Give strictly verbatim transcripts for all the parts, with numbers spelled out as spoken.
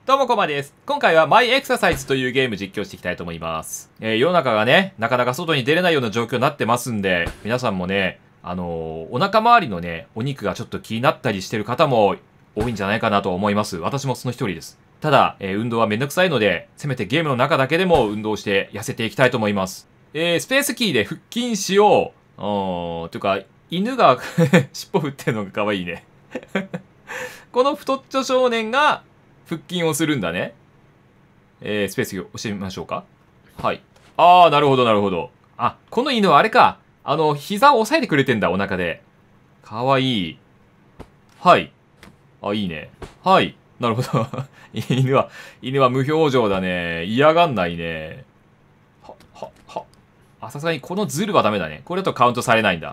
どうもこまです。今回はマイエクササイズというゲーム実況していきたいと思います。えー、世の中がね、なかなか外に出れないような状況になってますんで、皆さんもね、あのー、お腹周りのね、お肉がちょっと気になったりしてる方も多いんじゃないかなと思います。私もその一人です。ただ、えー、運動はめんどくさいので、せめてゲームの中だけでも運動して痩せていきたいと思います。えー、スペースキーで腹筋しよう。うーん、というか、犬が尻尾振ってるのが可愛いね。この太っちょ少年が腹筋をするんだね。えー、スペースキーを押してみましょうか。はい。あー、なるほど、なるほど。あ、この犬はあれか。あの、膝を押さえてくれてんだ、お腹で。かわいい。はい。あ、いいね。はい。なるほど。犬は、犬は無表情だね。嫌がんないね。は、は、は。あ、さすがにこのズルはダメだね。これだとカウントされないんだ。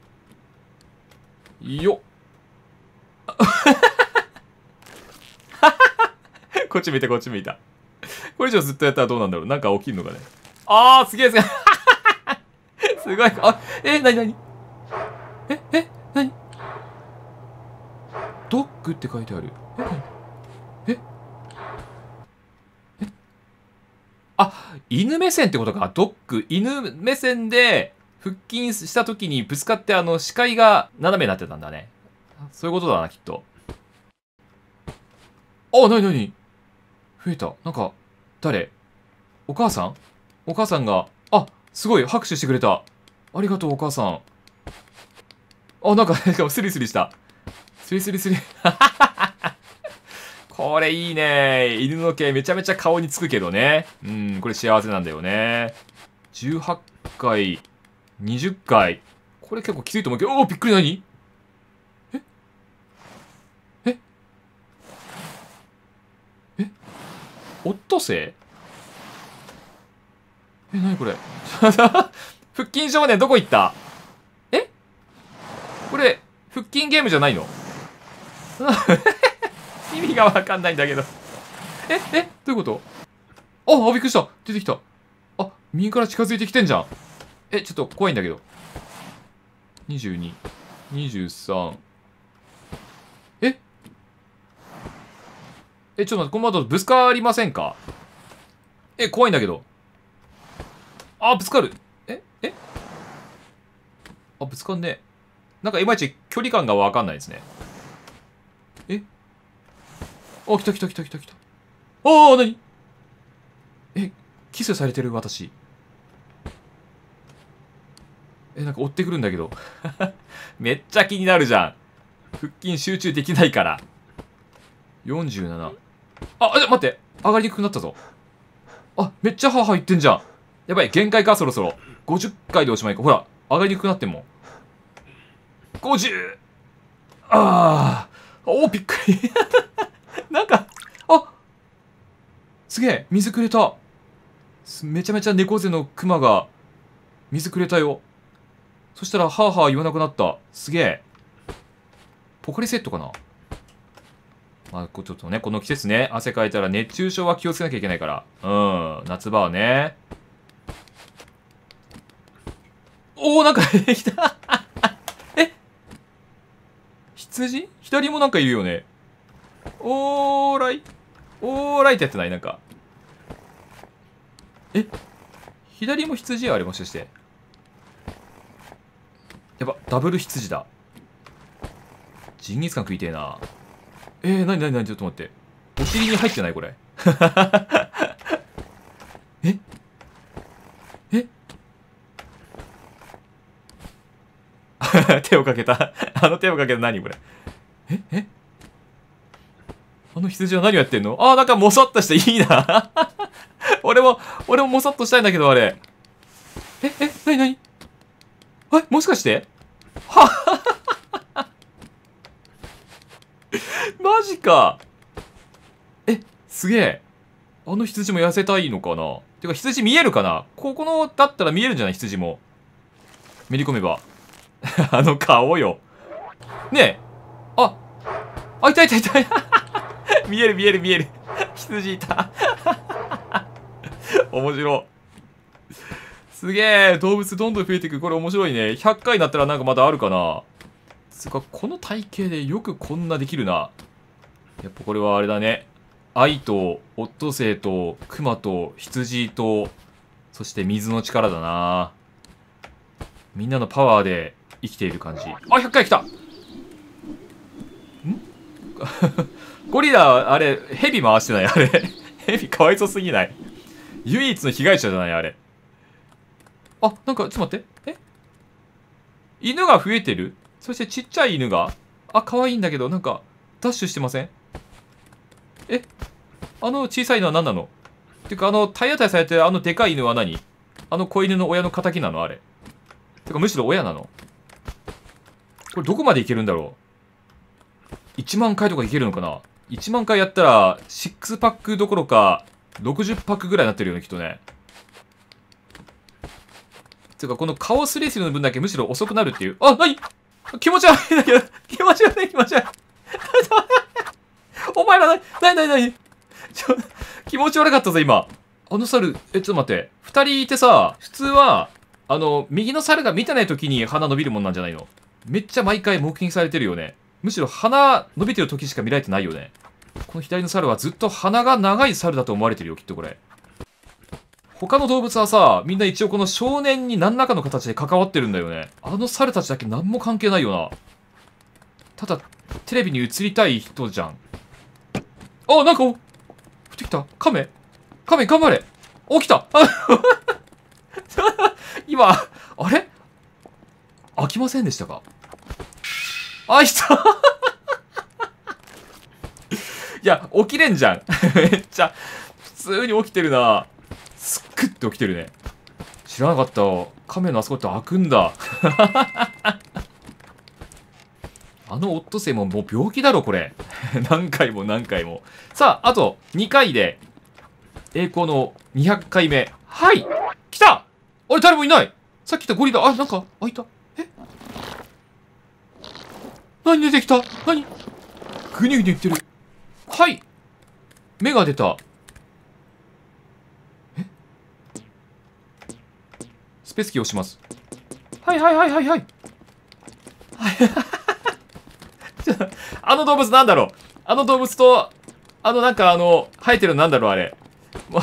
よっ。こっち見て、こっち見た。これ以上ずっとやったらどうなんだろう。なんか起きるのかね。あー、すげえすげえ。すごい。あ、え、なになにえ、え、なにドッグって書いてある。え、え、え、あ、犬目線ってことか。ドッグ。犬目線で腹筋した時にぶつかってあの視界が斜めになってたんだね。そういうことだな、きっと。あ、なになに増えた。なんか、誰お母さんお母さんが、あ、すごい、拍手してくれた。ありがとう、お母さん。あ、なんか、しかもスリスリした。スリスリスリ。これいいね。犬の毛めちゃめちゃ顔につくけどね。うん、これ幸せなんだよね。じゅうはちかい、にじゅっかい。これ結構きついと思うけど、おお、びっくり何えええオットセイえ、なにこれ腹筋少年どこ行ったえこれ、腹筋ゲームじゃないの意味がわかんないんだけど。ええどういうことあ、あ、びっくりした出てきた。あ、右から近づいてきてんじゃん。え、ちょっと怖いんだけど。にじゅうに、にじゅうさん。ええ、ちょっと待って、この後ぶつかりませんかえ、怖いんだけど。あ、ぶつかる。ええあ、ぶつかんね。なんかいまいち距離感がわかんないですね。えあ、来た来た来た来た来た。ああ、なにえ、キスされてる私。え、なんか追ってくるんだけど。めっちゃ気になるじゃん。腹筋集中できないから。よんじゅうなな。あ、あ、待って。上がりにくくなったぞ。あ、めっちゃハーハー言ってんじゃん。やばい、限界か、そろそろ。ごじゅっかいでおしまいか。ほら、上がりにくくなってんもん。ごじゅう! ああ。お、びっくり。なんか、あすげえ、水くれた。めちゃめちゃ猫背のクマが、水くれたよ。そしたら、ハーハー言わなくなった。すげえ。ポカリセットかなまあ、ちょっとね、この季節ね、汗かいたら熱中症は気をつけなきゃいけないから。うん、夏場はね。おー、なんか出てきた。え羊左もなんかいるよね。おーらい。おーらいってやってないなんか。え左も羊あれもしかして。やば、ダブル羊だ。ジンギスカン食いてえな。えー、なになになにちょっと待って。お尻に入ってないこれ。ええ手をかけた。あの手をかけた何これ。ええあの羊は何をやってんのあー、なんかもさっとしていいな。俺も、俺ももさっとしたいんだけど、あれ。え、え、なになにえ、もしかしてはマジか。え、すげえ。あの羊も痩せたいのかなてか羊見えるかなここの、だったら見えるんじゃない羊も。めり込めば。あの顔よ。ねえ。あ、あ、いたいたいた。見える見える見える。羊いた。面白い。すげえ。動物どんどん増えていく。これ面白いね。ひゃっかいになったらなんかまだあるかなつうか、この体型でよくこんなできるな。やっぱこれはあれだね。 愛と、オットセイと、クマと、羊と、そして水の力だな。みんなのパワーで生きている感じ。あ、ひゃっかい来た。んゴリラ、あれ、ヘビ回してないあれ。ヘビかわいそうすぎない？唯一の被害者じゃないあれ。あ、なんか、ちょっと待って。え犬が増えてる？そしてちっちゃい犬が、あ、可愛いんだけど、なんか、ダッシュしてません？えあの小さいのは何なの？てか、あの、体当たりされてるあのでかい犬は何？あの子犬の親の仇なのあれ。てか、むしろ親なの？これどこまでいけるんだろう？ いち 万回とかいけるのかな？ いち 万回やったら、ろくパックどころか、ろくじゅっパックぐらいになってるよね、きっとね。てか、この顔スレスルの分だけむしろ遅くなるっていう。あ、なに？気持ち悪いんだけど、気持ち悪い、気持ち悪い。お前らな、なになになにちょ、気持ち悪かったぞ、今。あの猿、え、ちょっと待って。二人いてさ、普通は、あの、右の猿が見てない時に鼻伸びるもんなんじゃないの？めっちゃ毎回目撃されてるよね。むしろ鼻伸びてる時しか見られてないよね。この左の猿はずっと鼻が長い猿だと思われてるよ、きっとこれ。他の動物はさ、みんな一応この少年に何らかの形で関わってるんだよね。あの猿たちだけ何も関係ないよな。ただ、テレビに映りたい人じゃん。あ、なんか、降ってきた。カメカメ頑張れ。起きた。今、あれ飽きませんでしたか？あ、いた。いや、起きれんじゃん。めっちゃ、普通に起きてるな。すっくって起きてるね。知らなかった。カメのあそこって開くんだ。あのオットセイももう病気だろ、これ。何回も何回も。さあ、あとにかいで、栄光のにひゃっかいめ。はい！来た！あれ、誰もいない！さっき来たゴリラ、あ、なんか、開いた。え？何出てきた？何？ぐにゅぐにゅ言ってる。はい！目が出た。え？スペースキーを押します。はいはいはいはいはい。あの動物なんだろう？あの動物と、あのなんかあの、生えてるのなんだろうあれ。もう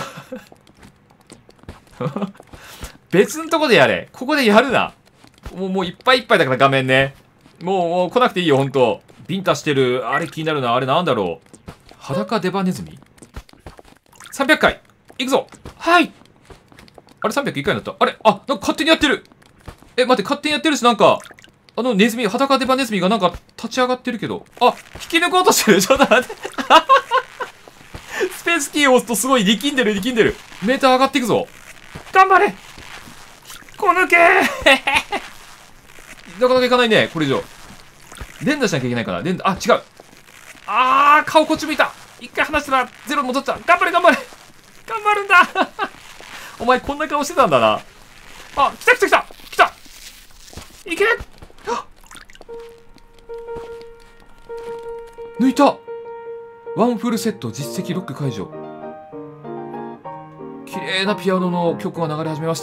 別のとこでやれ。ここでやるな。もう、もういっぱいいっぱいだから画面ね。もう、もう来なくていいよ、ほんと。ビンタしてる。あれ気になるな。あれなんだろう。裸デバネズミ ?さんびゃっ 回。いくぞ。はい。あれさんびゃくいっかいになった。あれあ、なんか勝手にやってる。え、待って、勝手にやってるし、なんか、あのネズミ、裸デバネズミがなんか立ち上がってるけど。あ、引き抜こうとしてる。ちょっと待って。スペースキーを押すとすごい力んでる、力んでる。メーター上がっていくぞ。頑張れ！引っこ抜けーなかなかいかないね、これ以上。連打しなきゃいけないから。連打、あ、違う。あー、顔こっち向いた。一回離したらゼロに戻っちゃう。頑張れ、頑張れ。頑張るんだ。お前こんな顔してたんだな。あ、来た来た来た来たいけ！抜いた！ワンフルセット実績ロック解除。綺麗なピアノの曲が流れ始めました。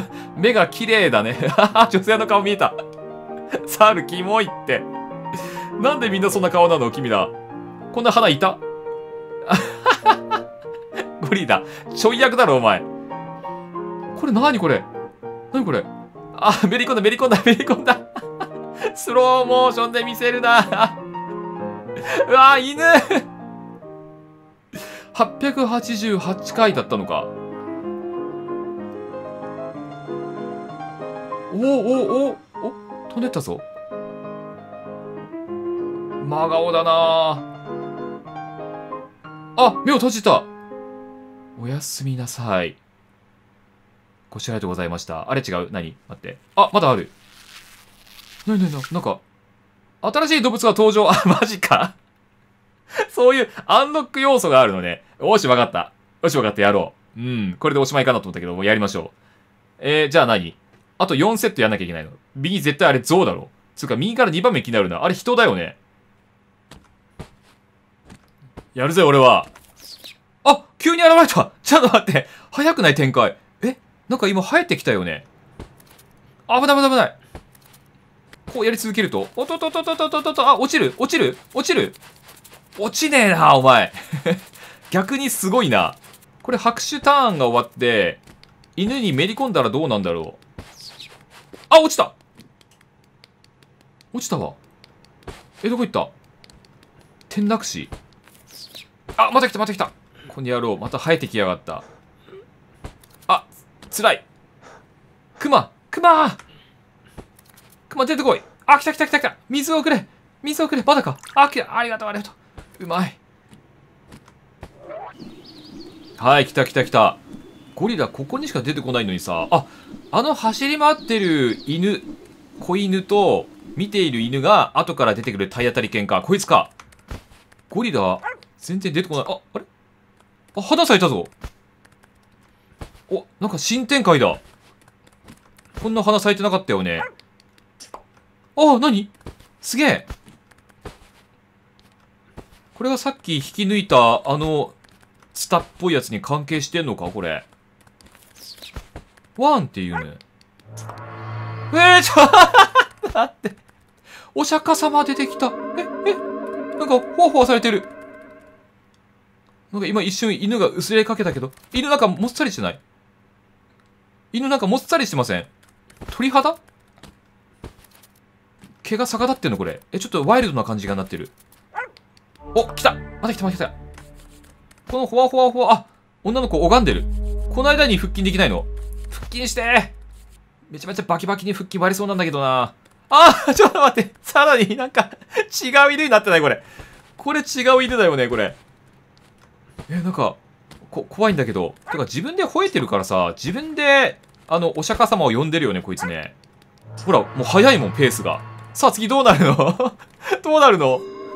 目が綺麗だね。女性の顔見えた。サルキモいって。なんでみんなそんな顔なの君ら。こんな花いた？ゴリラ。ちょい役だろお前。これなにこれ？なにこれ？あ、めり込んだめり込んだめり込んだ。スローモーションで見せるな。うわ、犬はっぴゃくはちじゅうはちかいだったのか。おおおおお飛んでったぞ。真顔だなあ。目を閉じた。おやすみなさい。ご視聴ありがとうございました。あれ違う。何？待って。あ、まだある。なになになになんか、新しい動物が登場。あ、マジか。そういうアンロック要素があるのね。よし、わかった。よし、わかった。やろう。うん。これでおしまいかなと思ったけど、もうやりましょう。えー、じゃあ何？あとよんセットやんなきゃいけないの。右絶対あれ象だろ。つうか、右からにばんめ気になるな。あれ人だよね。やるぜ、俺は。あ、急に現れた。ちょっと待って。早くない展開。え、なんか今生えてきたよね。危ない危ない危ない。こうやり続けると。おっとっとっとっとっとっとっと。あ、落ちる落ちる落ちる落ちねえな、お前。 逆にすごいな。これ拍手ターンが終わって、犬にめり込んだらどうなんだろう。あ、落ちた落ちたわ。え、どこ行った？転落死。あ、また来たまた来た。この野郎、また生えてきやがった。あ、つらい。クマクマクマ出てこい。あ、来た来た来た来た。水をくれ水をくれ。まだか。あ、来た。ありがとうありがとう。うまい。はい、来た来た来た。ゴリラここにしか出てこないのにさ。あ、あの走り回ってる犬、子犬と見ている犬が後から出てくる体当たり犬か。こいつか。ゴリラ全然出てこない。あ、あれあ、花咲いたぞ。お、なんか新展開だ。こんな花咲いてなかったよね。あ、なにすげえ。これがさっき引き抜いたあのツタっぽいやつに関係してんのかこれ。ワンっていうね。えー、ちょっと待って。お釈迦様出てきた。え、え、なんか、ほわほわされてる。なんか今一瞬犬が薄れかけたけど、犬なんかもっさりしてない？犬なんかもっさりしてません？鳥肌？毛が逆立ってんのこれ。え、ちょっとワイルドな感じがなってる。お、来たまた来たまた来た。このほわほわほわ、あ、女の子拝んでる。この間に腹筋できないの？腹筋してめちゃめちゃバキバキに腹筋割れそうなんだけどな。あー、ちょっと待って。さらになんか違う犬になってないこれ。これ違う犬だよね、これ。え、なんか、こ、怖いんだけど。てか自分で吠えてるからさ、自分で、あの、お釈迦様を呼んでるよね、こいつね。ほら、もう早いもん、ペースが。さあ次どうなるのどうなるの？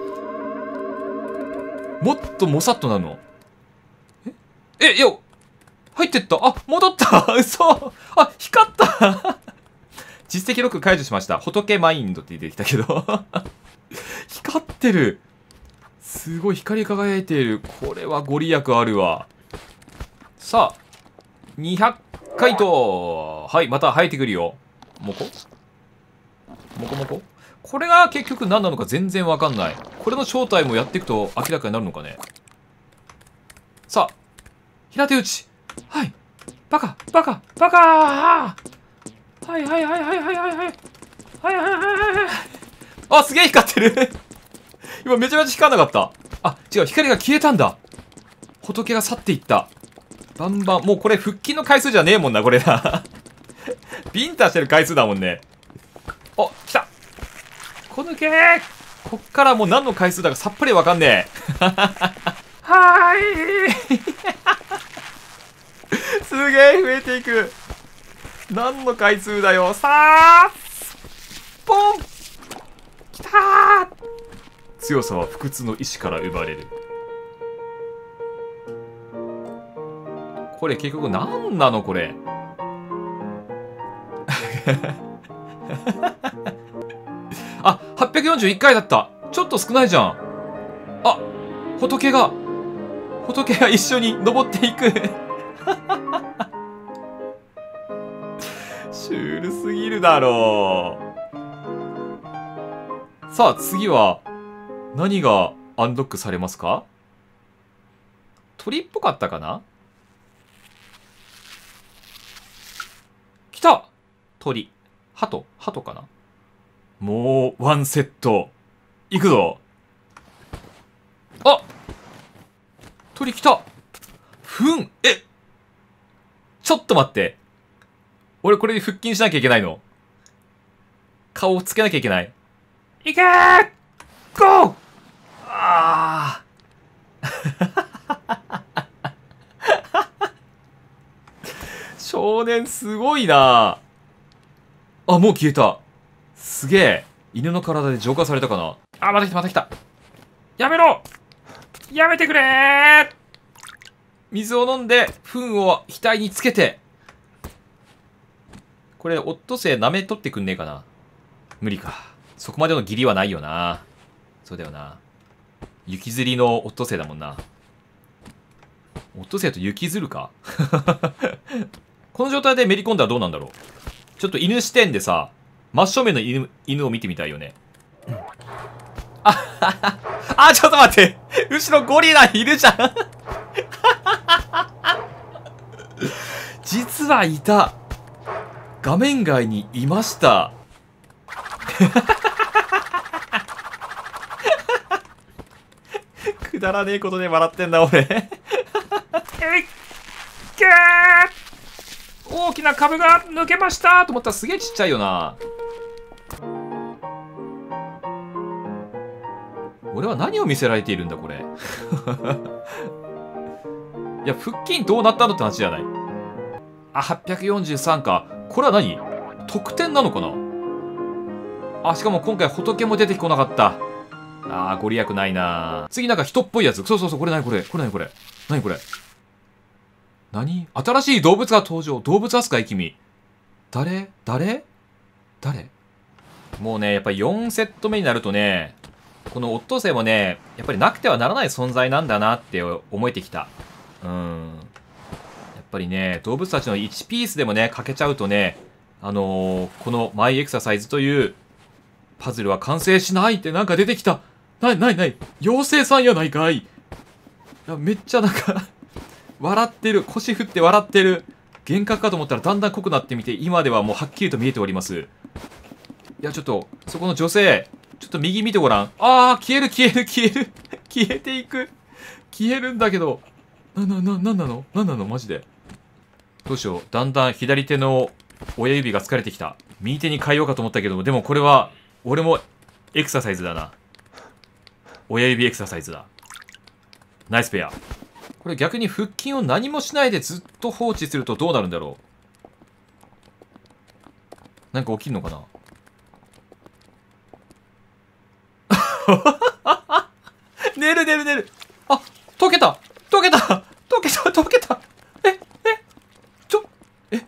もっともさっとなるの？え、え、いや、入ってった。あ、戻った嘘あ、光った実績ロック解除しました。仏マインドって出てきたけど光ってる。すごい光り輝いている。これはご利益あるわ。さあ、にひゃっかいと。はい、また生えてくるよ。もこもこもここれが結局何なのか全然わかんない。これの正体もやっていくと明らかになるのかね。さあ、平手打ち。はい。バカバカバカーはいはいはいはいはいはいはいはいはいはいはいはい。あ、すげえ光ってる今めちゃめちゃ光らなかった。あ、違う、光が消えたんだ。仏が去っていった。バンバン、もうこれ腹筋の回数じゃねえもんな、これな。ビンタしてる回数だもんね。お、来た。こ抜けー。こっからもう何の回数だかさっぱりわかんねえ。はーい。すげえ増えていく。何の回数だよ。さあポンきたー。強さは不屈の意志から生まれる。これ結局何なのこれ。あ、はっぴゃくよんじゅういっかいだった。ちょっと少ないじゃん。あ、仏が仏が一緒に登っていく。シュールすぎるだろう。さあ次は何がアンロックされますか？鳥っぽかったかな？来た！鳥。鳩鳩かな？もうワンセットいくぞ。あ、鳥来た。ふん。え、ちょっと待って。俺これで腹筋しなきゃいけないの？顔をつけなきゃいけない。いけー！ゴー！あー少年すごいな。あ、もう消えた。すげえ。犬の体で浄化されたかな。あ、また来たまた来た。やめろ！やめてくれー！水を飲んで、糞を額につけて。これ、オットセイ舐め取ってくんねえかな。無理か。そこまでの義理はないよな。そうだよな。雪吊りのオットセイだもんな。オットセイと雪吊るかこの状態でめり込んだらどうなんだろう。ちょっと犬視点でさ、真正面の犬、犬を見てみたいよね。あ、あ、ちょっと待って。後ろゴリラいるじゃん。 実はいた。画面外にいました。くだらねえことで笑ってんだ俺。えいけー、大きな株が抜けましたと思ったらすげえちっちゃいよな。俺は何を見せられているんだこれ。いや腹筋どうなったのって話じゃない。あ、はっぴゃくよんじゅうさんか。これは何、得点なのかな。あ、しかも今回仏も出てこなかった。あー、ご利益ないな。次なんか人っぽいやつ。そうそうそう、これ何これ。これ何これ。何これ。何、新しい動物が登場。動物扱い君。誰誰誰。もうね、やっぱりよんセット目になるとね、このオットセイもね、やっぱりなくてはならない存在なんだなって思えてきた。うん。やっぱりね、動物たちのいちピースでもね、欠けちゃうとね、あのー、このマイエクササイズというパズルは完成しないってなんか出てきた。なになになに、妖精さんやないかい。いや、めっちゃなんか笑ってる。腰振って笑ってる。幻覚かと思ったらだんだん濃くなってみて、今ではもうはっきりと見えております。いや、ちょっと、そこの女性、ちょっと右見てごらん。あー、消える消える消える。消えていく。消えるんだけど。な、な、な、なんなのなんなのマジで。どうしよう。だんだん左手の親指が疲れてきた。右手に変えようかと思ったけども、でもこれは、俺もエクササイズだな。親指エクササイズだ。ナイスペア。これ逆に腹筋を何もしないでずっと放置するとどうなるんだろう。なんか起きんのかな。寝る寝る寝る。あ、溶けた溶けた溶けた溶けた。ええちょえ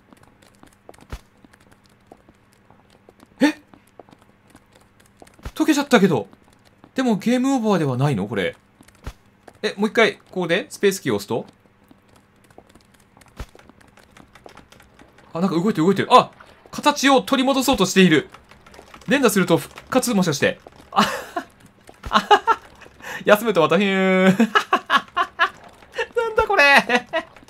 え溶けちゃったけど。でもゲームオーバーではないのこれ。え、もう一回ここでスペースキーを押すと、あ、なんか動いてる動いてる。あ、形を取り戻そうとしている。連打すると復活、もしかして。あ休むとまたヒューン。なんだこれ。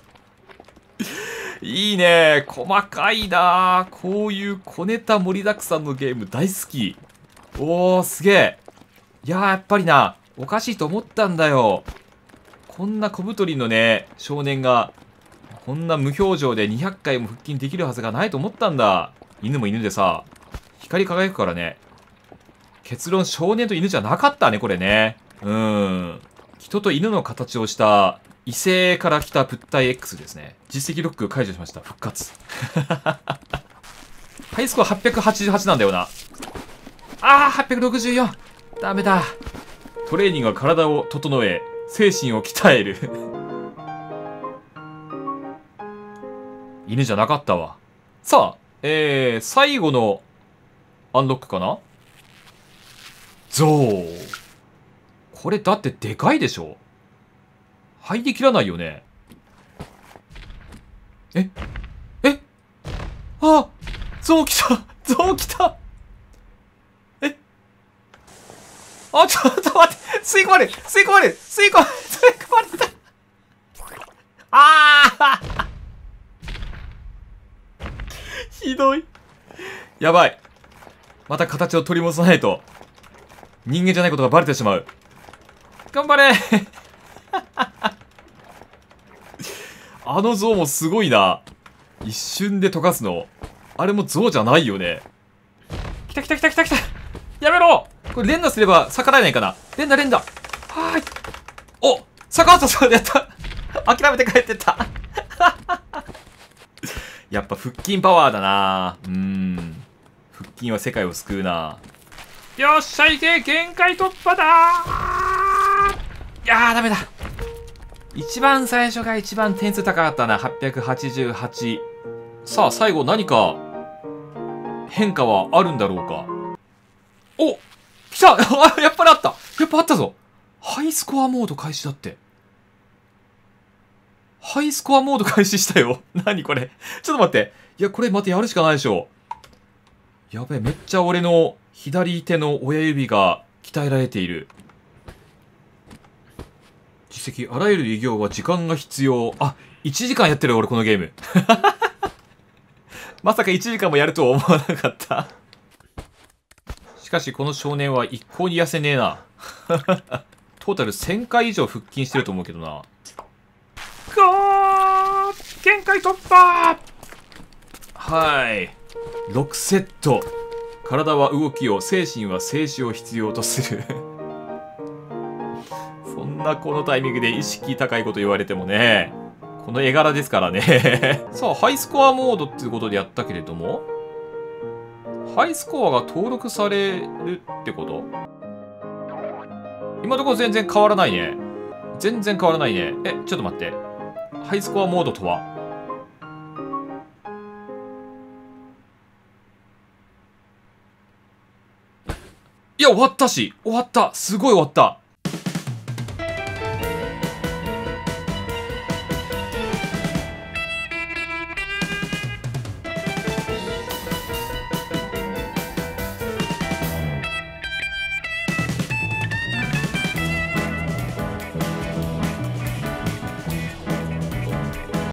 いいね。細かいな。こういう小ネタ盛りだくさんのゲーム大好き。おー、すげえ。いやー、やっぱりな、おかしいと思ったんだよ。こんな小太りのね、少年が、こんな無表情でにひゃっかいも腹筋できるはずがないと思ったんだ。犬も犬でさ、光り輝くからね。結論、少年と犬じゃなかったね、これね。うーん。人と犬の形をした異性から来た物体 X ですね。実績ロック解除しました。復活。ハイスコアはっぴゃくはちじゅうはちなんだよな。あー、はっぴゃくろくじゅうよん。ダメだ。トレーニングは体を整え、精神を鍛える。犬じゃなかったわ。さあ、えー、最後のアンロックかな。ゾウ。これだってでかいでしょ。入りきらないよね。ええあ、ゾウ来たゾウ来た。えあ、ちょっと待って、吸い込まれる吸い込まれる吸い込まれる吸い込まれた。ああひどい。やばい。また形を取り戻さないと人間じゃないことがバレてしまう。頑張れあの像もすごいな。一瞬で溶かすの。あれも像じゃないよね。来た来た来た来た来た。やめろ。これ連打すれば逆らえないかな。連打連打。はーい。お、逆らったそうやった。諦めて帰ってったやっぱ腹筋パワーだな。うーん。腹筋は世界を救うな。よっしゃいけ、限界突破だー。いやーダメだ。一番最初が一番点数高かったな。はっぴゃくはちじゅうはち。さあ最後何か変化はあるんだろうか。お、来たあ、やっぱりあった。やっぱあったぞ。ハイスコアモード開始だって。ハイスコアモード開始したよ。何これ。ちょっと待って。いや、これ待ってやるしかないでしょ。やべえ、めっちゃ俺の左手の親指が鍛えられている。実績、あらゆる偉業は時間が必要。あ、いちじかんやってる俺このゲーム。 まさかいちじかんもやるとは思わなかった。しかしこの少年は一向に痩せねえな。トータルせんかい以上腹筋してると思うけどな。ゴー！限界突破！はい。ろくセット。体は動きを、精神は静止を必要とする。そんなこのタイミングで意識高いこと言われてもね。この絵柄ですからね。さあ、ハイスコアモードっていうことでやったけれども、ハイスコアが登録されるってこと？今のところ全然変わらないね。全然変わらないね。え、ちょっと待って。ハイスコアモードとはいや、終わったし終わったすごい終わった